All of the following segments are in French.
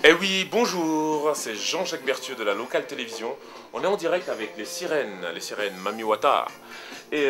Eh oui, bonjour, c'est Jean-Jacques Berthieu de la Locale Télévision. On est en direct avec les sirènes Mami Wata. Et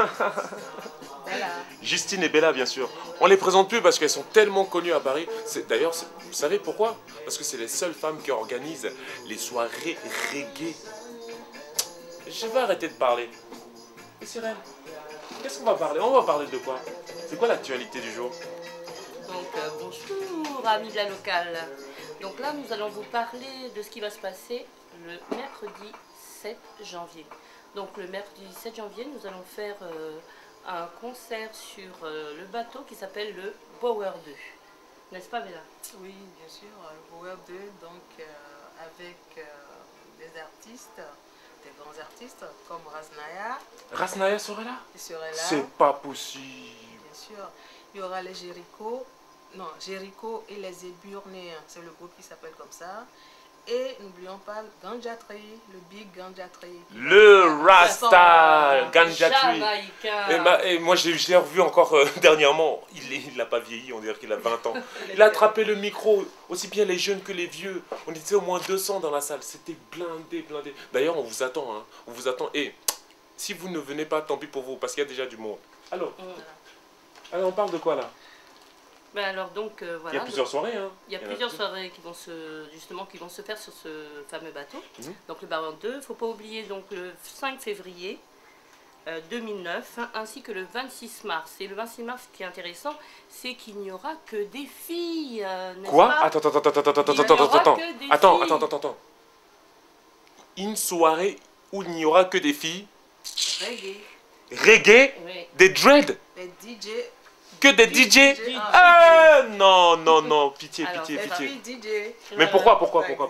Justine et Bella, bien sûr. On les présente plus parce qu'elles sont tellement connues à Paris. D'ailleurs, vous savez pourquoi? Parce que c'est les seules femmes qui organisent les soirées reggae. Je vais arrêter de parler. Les sirènes, qu'est-ce qu'on va parler? On va parler de quoi? C'est quoi l'actualité du jour? Donc bonjour amis de la locale. Donc là nous allons vous parler de ce qui va se passer le mercredi 7 janvier. Donc le mercredi 7 janvier nous allons faire un concert sur le bateau qui s'appelle le Power 2. N'est-ce pas Bella? Oui, bien sûr, le Power 2, donc avec des artistes, des grands artistes comme Rasnaya. Rasnaya serait là? Il serait là. C'est pas possible. Bien sûr. Il y aura les Jericho. Non, Jericho et les Éburnéens, c'est le groupe qui s'appelle comme ça. Et n'oublions pas Ganja Tree, le Big Ganja Tree. Le Rasta Ganja Tree. Jamaïcain. Et moi je l'ai revu encore dernièrement. Il n'a pas vieilli, on dirait qu'il a 20 ans. Il a attrapé le micro, aussi bien les jeunes que les vieux. On était au moins 200 dans la salle. C'était blindé, blindé. D'ailleurs on vous attend, hein. On vous attend. Et si vous ne venez pas, tant pis pour vous, parce qu'il y a déjà du monde. Alors, on parle de quoi là? Ben alors donc voilà. Il y a plusieurs soirées, hein. Il y a plusieurs soirées qui vont se faire sur ce fameux bateau. Donc le Power 2, il ne faut pas oublier donc le 5 février 2009 hein, ainsi que le 26 mars. Et le 26 mars, ce qui est intéressant, c'est qu'il n'y aura que des filles. Quoi? Pas? Attends. Une soirée où il n'y aura que des filles. Reggae. Reggae? Oui. Des dreads? Les DJ. Que des DJ? Ah, non, pitié, Alors, pitié, pitié. DJ. Mais pourquoi il y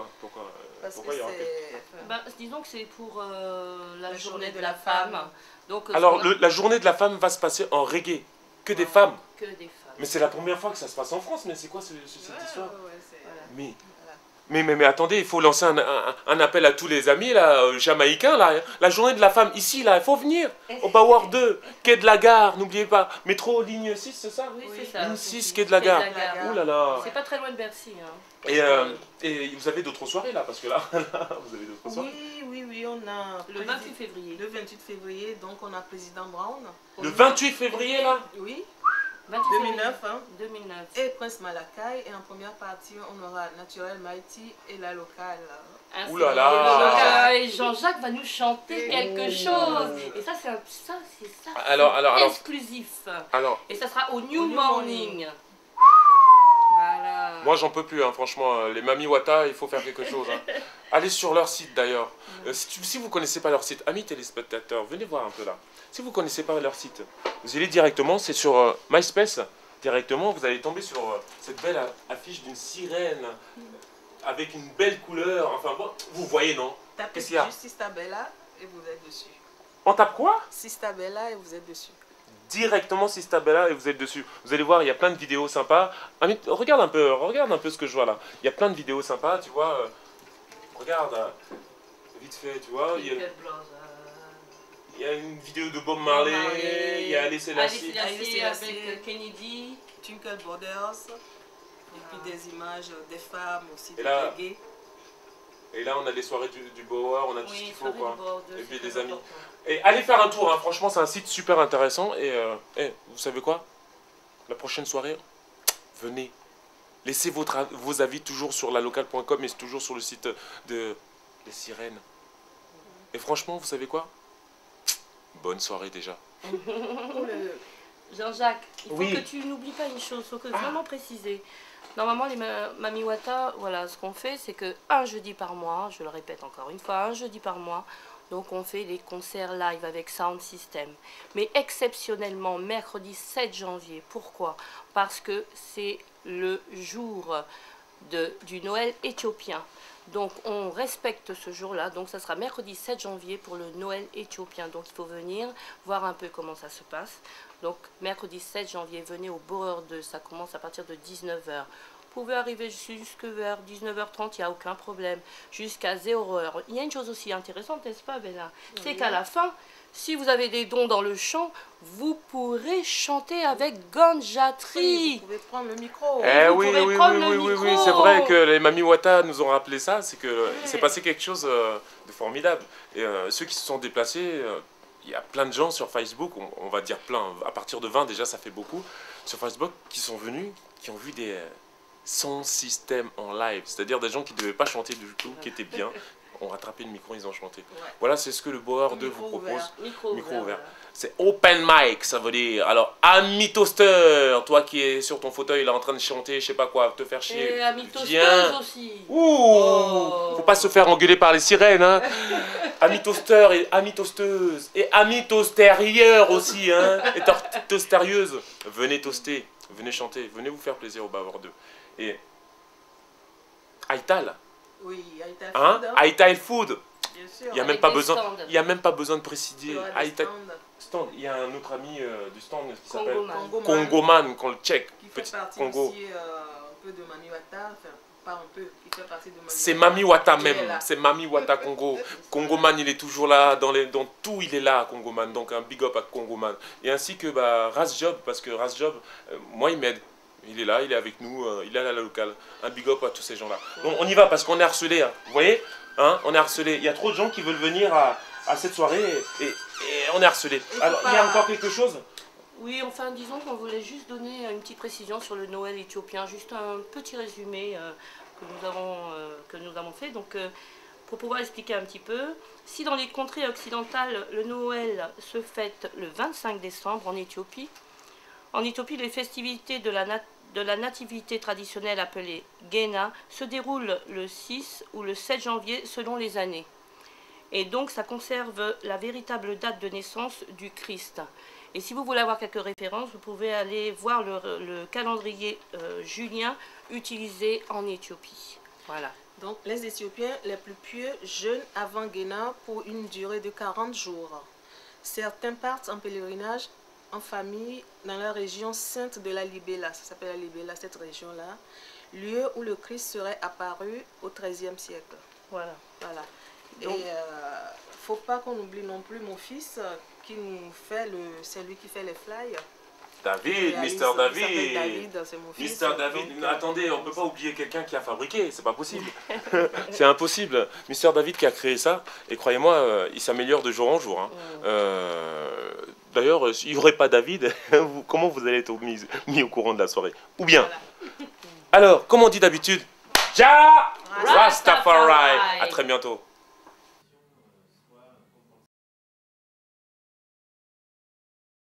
aura disons que c'est pour la journée de la femme. Donc, Alors, la journée de la femme va se passer en reggae. Que des femmes. Que des femmes. Mais c'est la première fois que ça se passe en France. Mais c'est quoi cette histoire? Voilà. Mais attendez, il faut lancer un appel à tous les amis là, jamaïcains. Là. La journée de la femme ici, là, il faut venir. Au Power 2, quai de la gare, n'oubliez pas. Métro ligne 6, c'est ça? Oui, c'est ça. Ligne 6, quai de la gare. Ouh là là. C'est pas très loin de Bercy. Hein. Et vous avez d'autres soirées là, parce que là, vous avez d'autres soirées. Oui, on a... Le 28 février. Le 28 février, donc on a Président Brown. Le 28 février là? Oui. 2009, hein. 2009. Et Prince Malakai. Et en première partie, on aura Naturel Mighty et la locale. Ouh là là. Et Jean-Jacques va nous chanter quelque chose. Et ça, c'est Alors, exclusif. Et ça sera au New Morning. Voilà. Moi, j'en peux plus, hein, franchement. Les Mami Wata, il faut faire quelque chose. Hein. Allez sur leur site d'ailleurs. Si vous ne connaissez pas leur site, amis téléspectateurs, venez voir un peu là. Si vous ne connaissez pas leur site, vous allez directement, c'est sur MySpace. Directement, vous allez tomber sur cette belle affiche d'une sirène avec une belle couleur. Enfin, bon, vous voyez, non? Tapez Qu'est-ce qu'il y a? juste Sista Bella et vous êtes dessus. On tape quoi? Sista Bella et vous êtes dessus. Directement Sista Bella et vous êtes dessus. Vous allez voir, il y a plein de vidéos sympas. Ami, regarde un peu ce que je vois là. Il y a plein de vidéos sympas, tu vois. Regarde, vite fait, tu vois. Il y a une vidéo de Bob Marley, il y a Alice Selassie avec Kennedy, Twinkle Borders, et puis des images des femmes aussi, et de là, reggae. Et là, on a les soirées du Bower, on a tout ce qu'il faut, quoi. Et puis des amis. Important. Et allez faire un tour, hein. Franchement, c'est un site super intéressant. Et vous savez quoi? La prochaine soirée, venez. Laissez vos avis toujours sur lalocale.com et toujours sur le site des sirènes. Et franchement, vous savez quoi? Bonne soirée déjà. Jean-Jacques, il faut Oui. que tu n'oublies pas une chose, il faut que vraiment préciser. Normalement, les Mami Wata, voilà, ce qu'on fait, c'est que un jeudi par mois, je le répète encore une fois, un jeudi par mois, donc on fait les concerts live avec Sound System. Mais exceptionnellement, mercredi 7 janvier. Pourquoi? Parce que c'est le jour du Noël éthiopien. Donc on respecte ce jour-là, donc ça sera mercredi 7 janvier pour le Noël éthiopien. Donc il faut venir voir un peu comment ça se passe. Donc mercredi 7 janvier, venez au Borer 2, ça commence à partir de 19 h. Vous pouvez arriver jusque vers 19h30, il n'y a aucun problème. Jusqu'à 0h. Il y a une chose aussi intéressante, n'est-ce pas, Bella? C'est qu'à la fin, si vous avez des dons dans le chant, vous pourrez chanter avec Ganja Tree. Oui, vous pouvez prendre le micro. Oui, c'est vrai que les Mami Wata nous ont rappelé ça, c'est que il s'est passé quelque chose de formidable. Et ceux qui se sont déplacés, il y a plein de gens sur Facebook, on va dire plein, à partir de 20 déjà ça fait beaucoup, sur Facebook qui sont venus, qui ont vu des son système en live, c'est-à-dire des gens qui ne devaient pas chanter du tout, qui étaient bien, ont rattrapé le micro, ils ont chanté. Ouais. Voilà, c'est ce que le Bauer 2 vous propose. Micro ouvert. Voilà. C'est open mic, ça veut dire. Alors, ami toaster, toi qui es sur ton fauteuil là en train de chanter, je sais pas quoi, te faire chier. Et ami toasteuse aussi. Ouh, faut pas se faire engueuler par les sirènes, hein. Ami toaster et ami toasteuse. Et ami toasterieur aussi, hein. Et toasterieuse. Venez toaster, venez chanter, venez vous faire plaisir au Bauer 2. Et Aïtal. Oui, Aïtal hein? Food. Hein? Aïtal Food. Bien sûr. Il n'y a même pas besoin. Il y a même pas besoin de préciser. Aïtal stand. Il y a un autre ami du stand qui s'appelle Congoman, qu'on le check. Qui fait partie Congo. aussi un peu de Mami Wata. Enfin, pas un peu. Il fait partie de Mami Wata. C'est Mami Wata même. C'est Mami Wata Congo. Congoman, il est toujours là. Dans tout, il est là, Congoman. Donc un big up à Congoman. Et ainsi que Razjob, parce que Razjob, moi, il m'aide. Il est là, il est avec nous, il est à la locale. Un big up à tous ces gens-là. Donc on y va parce qu'on est harcelé. Hein. Vous voyez, hein, on est harcelé. Il y a trop de gens qui veulent venir à cette soirée et on est harcelé. Alors, il y a encore quelque chose? Oui, enfin, disons qu'on voulait juste donner une petite précision sur le Noël éthiopien. Juste un petit résumé que nous avons fait. Donc, pour pouvoir expliquer un petit peu, si dans les contrées occidentales, le Noël se fête le 25 décembre en Éthiopie, les festivités de la nativité traditionnelle appelée Gena se déroulent le 6 ou le 7 janvier selon les années. Et donc ça conserve la véritable date de naissance du Christ. Et si vous voulez avoir quelques références, vous pouvez aller voir le calendrier julien utilisé en Éthiopie. Voilà. Donc les Éthiopiens les plus pieux jeûnent avant Gena pour une durée de 40 jours. Certains partent en pèlerinage en famille dans la région sainte de la Libella, ça s'appelle la Libella, cette région-là, lieu où le Christ serait apparu au XIIIe siècle. Voilà. Voilà. Donc, et faut pas qu'on oublie non plus mon fils qui nous fait c'est lui qui fait les flyers. David, Mister David. David, c'est mon fils. Mister David, attendez, on ne peut pas oublier quelqu'un qui a fabriqué, c'est pas possible. C'est impossible. Mister David qui a créé ça, et croyez-moi, il s'améliore de jour en jour. Hein. D'ailleurs, s'il n'y aurait pas David, comment vous allez être mis au courant de la soirée? Ou bien, voilà. Alors, comme on dit d'habitude, Ja Rastafari. À très bientôt.